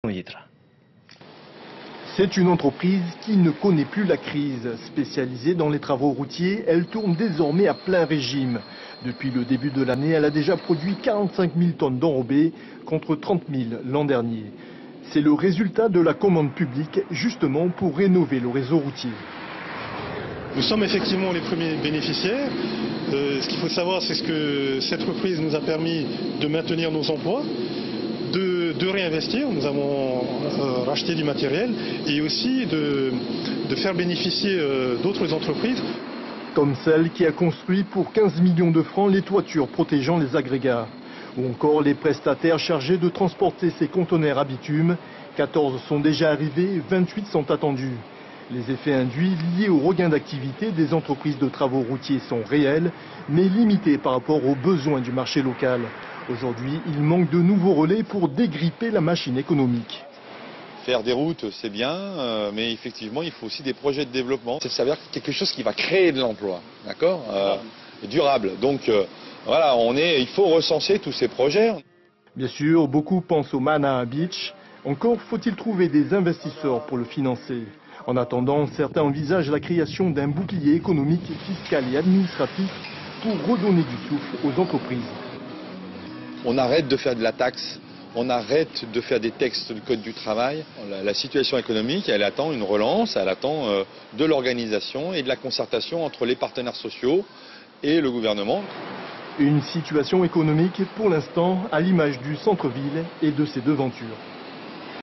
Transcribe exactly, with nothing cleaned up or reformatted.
C'est une entreprise qui ne connaît plus la crise. Spécialisée dans les travaux routiers, elle tourne désormais à plein régime. Depuis le début de l'année, elle a déjà produit quarante-cinq mille tonnes d'enrobés contre trente mille l'an dernier. C'est le résultat de la commande publique, justement pour rénover le réseau routier. Nous sommes effectivement les premiers bénéficiaires. Euh, ce qu'il faut savoir, c'est que cette reprise nous a permis de maintenir nos emplois, de, de réinvestir. Nous avons euh, racheté du matériel et aussi de, de faire bénéficier euh, d'autres entreprises. Comme celle qui a construit pour quinze millions de francs les toitures protégeant les agrégats. Ou encore les prestataires chargés de transporter ces conteneurs à bitume. quatorze sont déjà arrivés, vingt-huit sont attendus. Les effets induits liés au regain d'activité des entreprises de travaux routiers sont réels, mais limités par rapport aux besoins du marché local. Aujourd'hui, il manque de nouveaux relais pour dégripper la machine économique. Faire des routes, c'est bien, euh, mais effectivement, il faut aussi des projets de développement. Ça veut dire quelque chose qui va créer de l'emploi, d'accord, euh, durable. Donc, euh, voilà, on est, il faut recenser tous ces projets. Bien sûr, beaucoup pensent au Manaa Beach. Encore faut-il trouver des investisseurs pour le financer. En attendant, certains envisagent la création d'un bouclier économique, fiscal et administratif pour redonner du souffle aux entreprises. On arrête de faire de la taxe, on arrête de faire des textes du Code du travail. La, la situation économique, elle attend une relance, elle attend euh, de l'organisation et de la concertation entre les partenaires sociaux et le gouvernement. Une situation économique pour l'instant à l'image du centre-ville et de ses devantures.